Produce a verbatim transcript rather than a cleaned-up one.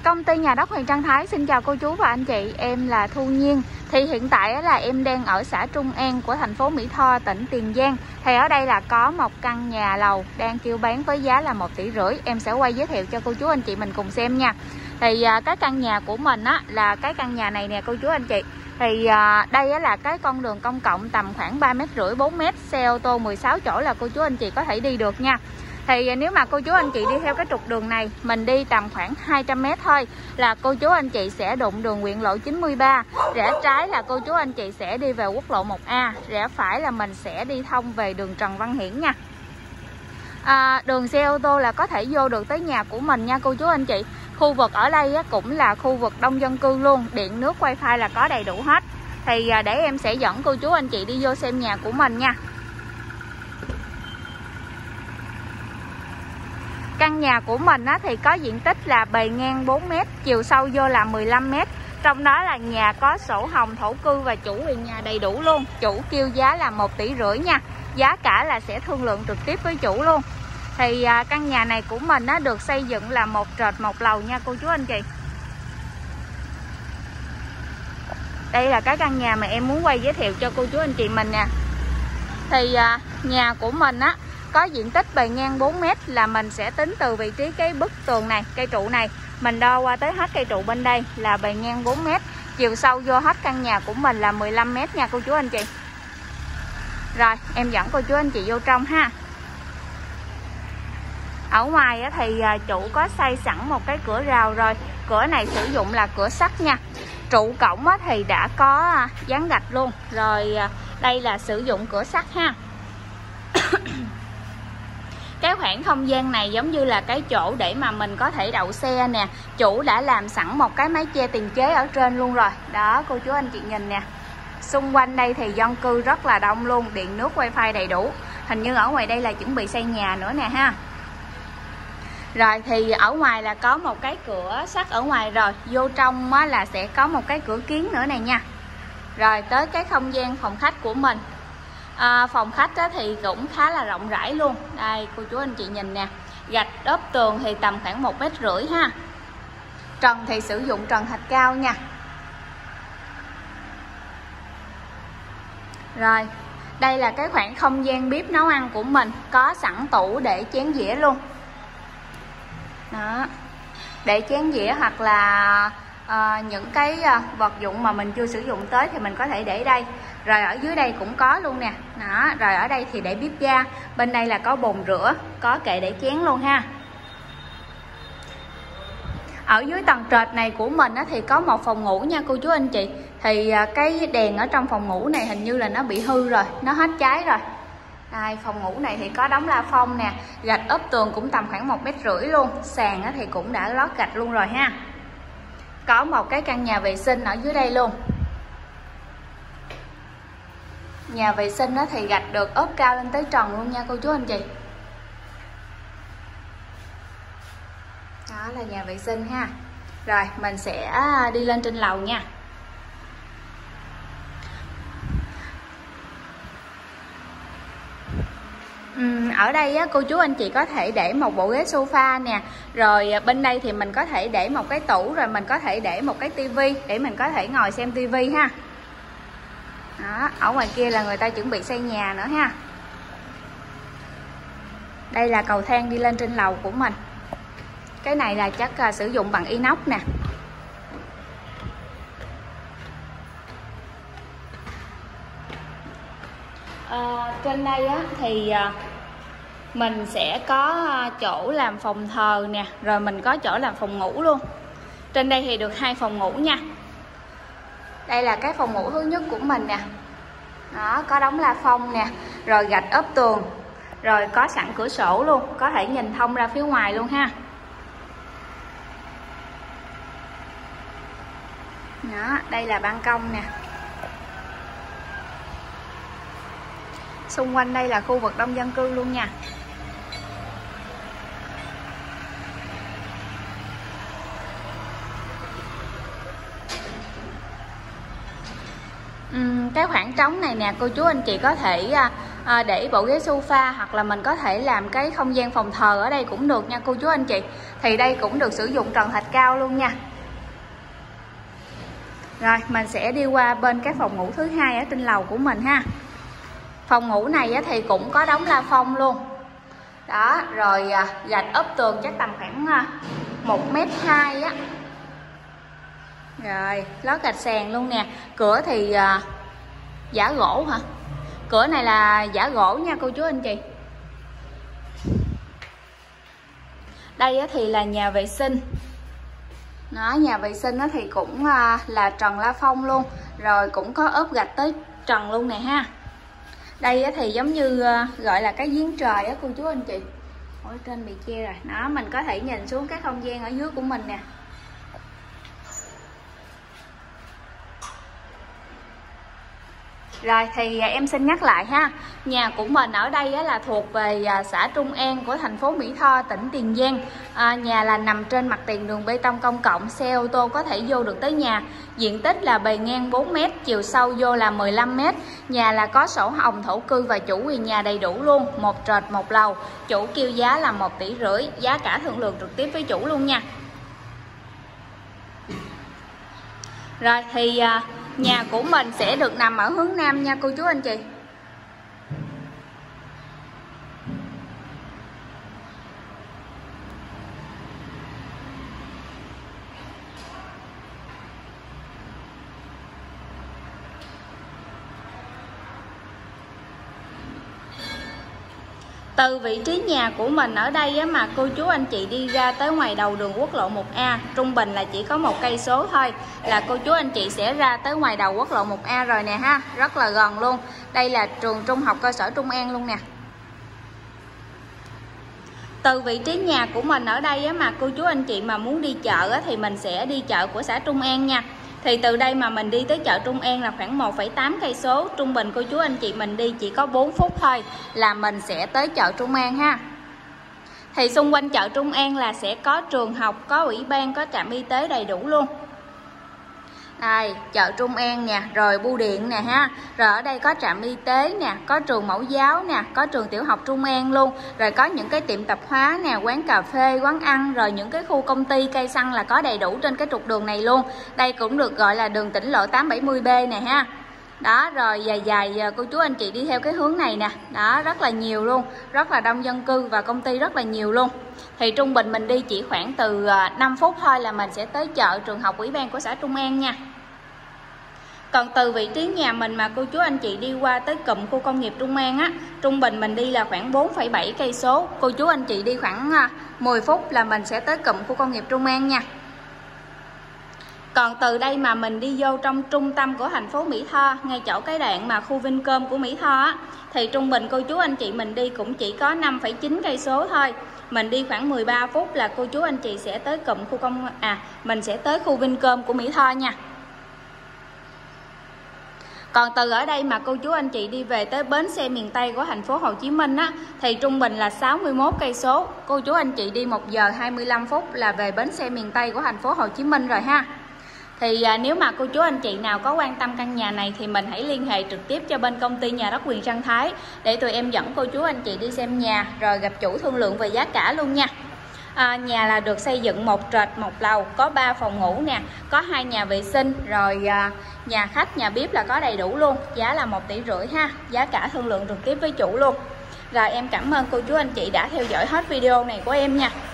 Công ty nhà đất Huyền Trân Thái xin chào cô chú và anh chị, em là Thu Nhiên. Thì hiện tại là em đang ở xã Trung An của thành phố Mỹ Tho, tỉnh Tiền Giang. Thì ở đây là có một căn nhà lầu đang kêu bán với giá là một tỷ rưỡi. Em sẽ quay giới thiệu cho cô chú anh chị mình cùng xem nha. Thì à, cái căn nhà của mình á là cái căn nhà này nè cô chú anh chị. Thì à, đây á, là cái con đường công cộng tầm khoảng ba mét rưỡi bốn mét, xe ô tô mười sáu chỗ là cô chú anh chị có thể đi được nha. Thì nếu mà cô chú anh chị đi theo cái trục đường này, mình đi tầm khoảng hai trăm mét thôi là cô chú anh chị sẽ đụng đường Nguyễn Lộ chín mươi ba. Rẽ trái là cô chú anh chị sẽ đi về quốc lộ một A. Rẽ phải là mình sẽ đi thông về đường Trần Văn Hiển nha. à, Đường xe ô tô là có thể vô được tới nhà của mình nha cô chú anh chị. Khu vực ở đây á, cũng là khu vực đông dân cư luôn. Điện nước wifi là có đầy đủ hết. Thì à, để em sẽ dẫn cô chú anh chị đi vô xem nhà của mình nha. Căn nhà của mình á, thì có diện tích là bề ngang bốn mét, chiều sâu vô là mười lăm mét. Trong đó là nhà có sổ hồng thổ cư và chủ quyền nhà đầy đủ luôn. Chủ kêu giá là một tỷ rưỡi nha. Giá cả là sẽ thương lượng trực tiếp với chủ luôn. Thì à, căn nhà này của mình á, được xây dựng là một trệt một lầu nha cô chú anh chị. Đây là cái căn nhà mà em muốn quay giới thiệu cho cô chú anh chị mình nè. Thì à, nhà của mình á có diện tích bề ngang bốn mét là mình sẽ tính từ vị trí cái bức tường này, cây trụ này, mình đo qua tới hết cây trụ bên đây là bề ngang bốn mét. Chiều sâu vô hết căn nhà của mình là mười lăm mét nha cô chú anh chị. Rồi, em dẫn cô chú anh chị vô trong ha. Ở ngoài thì chủ có xây sẵn một cái cửa rào rồi. Cửa này sử dụng là cửa sắt nha. Trụ cổng thì đã có dán gạch luôn. Rồi đây là sử dụng cửa sắt ha. Cái khoảng không gian này giống như là cái chỗ để mà mình có thể đậu xe nè. Chủ đã làm sẵn một cái mái che tiền chế ở trên luôn rồi. Đó cô chú anh chị nhìn nè. Xung quanh đây thì dân cư rất là đông luôn. Điện nước wifi đầy đủ. Hình như ở ngoài đây là chuẩn bị xây nhà nữa nè ha. Rồi thì ở ngoài là có một cái cửa sắt ở ngoài rồi. Vô trong là sẽ có một cái cửa kiến nữa này nha. Rồi tới cái không gian phòng khách của mình. À, phòng khách thì cũng khá là rộng rãi luôn. Đây cô chú anh chị nhìn nè. Gạch ốp tường thì tầm khoảng một mét rưỡi ha. Trần thì sử dụng trần thạch cao nha. Rồi đây là cái khoảng không gian bếp nấu ăn của mình. Có sẵn tủ để chén dĩa luôn. Đó. Để chén dĩa hoặc là à, những cái vật dụng mà mình chưa sử dụng tới thì mình có thể để đây. Rồi ở dưới đây cũng có luôn nè. Đó. Rồi ở đây thì để bếp ga. Bên đây là có bồn rửa, có kệ để chén luôn ha. Ở dưới tầng trệt này của mình thì có một phòng ngủ nha cô chú anh chị. Thì cái đèn ở trong phòng ngủ này hình như là nó bị hư rồi, nó hết cháy rồi. Đây, phòng ngủ này thì có đóng la phong nè. Gạch ốp tường cũng tầm khoảng một mét rưỡi luôn. Sàn thì cũng đã lót gạch luôn rồi ha. Có một cái căn nhà vệ sinh ở dưới đây luôn. Nhà vệ sinh thì gạch được ốp cao lên tới trần luôn nha cô chú anh chị. Đó là nhà vệ sinh ha. Rồi mình sẽ đi lên trên lầu nha. Uhm, ở đây á, cô chú anh chị có thể để một bộ ghế sofa nè. Rồi bên đây thì mình có thể để một cái tủ. Rồi mình có thể để một cái tivi để mình có thể ngồi xem tivi ha. Đó, ở ngoài kia là người ta chuẩn bị xây nhà nữa ha. Đây là cầu thang đi lên trên lầu của mình. Cái này là chắc uh, sử dụng bằng inox nè. À, trên đây á, thì uh, mình sẽ có uh, chỗ làm phòng thờ nè. Rồi mình có chỗ làm phòng ngủ luôn. Trên đây thì được hai phòng ngủ nha. Đây là cái phòng ngủ thứ nhất của mình nè. Đó, có đóng la phong nè. Rồi gạch ốp tường. Rồi có sẵn cửa sổ luôn. Có thể nhìn thông ra phía ngoài luôn ha. Đó, đây là ban công nè. Xung quanh đây là khu vực đông dân cư luôn nha. uhm, Cái khoảng trống này nè cô chú anh chị có thể à, để bộ ghế sofa, hoặc là mình có thể làm cái không gian phòng thờ ở đây cũng được nha cô chú anh chị. Thì đây cũng được sử dụng trần thạch cao luôn nha. Rồi mình sẽ đi qua bên cái phòng ngủ thứ hai ở trên lầu của mình ha. Phòng ngủ này thì cũng có đóng la phong luôn đó, rồi gạch ốp tường chắc tầm khoảng một mét hai á, rồi lót gạch sàn luôn nè. Cửa thì giả gỗ hả? Cửa này là giả gỗ nha cô chú anh chị. Đây thì là nhà vệ sinh đó, nhà vệ sinh thì cũng là trần la phong luôn, rồi cũng có ốp gạch tới trần luôn nè ha. Đây thì giống như gọi là cái giếng trời á cô chú anh chị. Ở trên bị che rồi đó, mình có thể nhìn xuống cái không gian ở dưới của mình nè. Rồi thì em xin nhắc lại ha, nhà của mình ở đây là thuộc về xã Trung An của thành phố Mỹ Tho, tỉnh Tiền Giang. à, Nhà là nằm trên mặt tiền đường bê tông công cộng, xe ô tô có thể vô được tới nhà. Diện tích là bề ngang bốn mét, chiều sâu vô là mười lăm mét. Nhà là có sổ hồng thổ cư và chủ quyền nhà đầy đủ luôn, một trệt một lầu. Chủ kêu giá là một tỷ rưỡi, giá cả thương lượng trực tiếp với chủ luôn nha. Rồi thì à, nhà của mình sẽ được nằm ở hướng Nam nha cô chú anh chị. Từ vị trí nhà của mình ở đây á, mà cô chú anh chị đi ra tới ngoài đầu đường quốc lộ một A, trung bình là chỉ có một cây số thôi là cô chú anh chị sẽ ra tới ngoài đầu quốc lộ một A rồi nè ha, rất là gần luôn. Đây là trường trung học cơ sở Trung An luôn nè. Từ vị trí nhà của mình ở đây á, mà cô chú anh chị mà muốn đi chợ á, thì mình sẽ đi chợ của xã Trung An nha. Thì từ đây mà mình đi tới chợ Trung An là khoảng một phẩy tám cây số, trung bình cô chú anh chị mình đi chỉ có bốn phút thôi là mình sẽ tới chợ Trung An ha. Thì xung quanh chợ Trung An là sẽ có trường học, có ủy ban, có trạm y tế đầy đủ luôn. Đây, chợ Trung An nè, rồi bưu điện nè ha. Rồi ở đây có trạm y tế nè, có trường mẫu giáo nè, có trường tiểu học Trung An luôn. Rồi có những cái tiệm tạp hóa nè, quán cà phê, quán ăn, rồi những cái khu công ty, cây xăng là có đầy đủ trên cái trục đường này luôn. Đây cũng được gọi là đường tỉnh lộ tám bảy mươi B nè ha. Đó, rồi dài dài cô chú anh chị đi theo cái hướng này nè. Đó, rất là nhiều luôn, rất là đông dân cư và công ty rất là nhiều luôn. Thì trung bình mình đi chỉ khoảng từ năm phút thôi là mình sẽ tới chợ, trường học, ủy ban của xã Trung An nha. Còn từ vị trí nhà mình mà cô chú anh chị đi qua tới cụm khu công nghiệp Trung An á, trung bình mình đi là khoảng bốn phẩy bảy cây số. Cô chú anh chị đi khoảng mười phút là mình sẽ tới cụm khu công nghiệp Trung An nha. Còn từ đây mà mình đi vô trong trung tâm của thành phố Mỹ Tho, ngay chỗ cái đoạn mà khu Vincom của Mỹ Tho á, thì trung bình cô chú anh chị mình đi cũng chỉ có năm phẩy chín cây số thôi. Mình đi khoảng mười ba phút là cô chú anh chị sẽ tới cụm khu công à mình sẽ tới khu Vincom của Mỹ Tho nha. Còn từ ở đây mà cô chú anh chị đi về tới bến xe miền Tây của thành phố Hồ Chí Minh á, thì trung bình là sáu mươi mốt cây số. Cô chú anh chị đi một giờ hai mươi lăm phút là về bến xe miền Tây của thành phố Hồ Chí Minh rồi ha. Thì à, nếu mà cô chú anh chị nào có quan tâm căn nhà này thì mình hãy liên hệ trực tiếp cho bên công ty nhà đất Quyền Trân Thái để tụi em dẫn cô chú anh chị đi xem nhà rồi gặp chủ thương lượng về giá cả luôn nha. À, nhà là được xây dựng một trệt một lầu, có ba phòng ngủ nè, có hai nhà vệ sinh, rồi à, nhà khách, nhà bếp là có đầy đủ luôn. Giá là một tỷ rưỡi ha, giá cả thương lượng trực tiếp với chủ luôn. Rồi em cảm ơn cô chú anh chị đã theo dõi hết video này của em nha.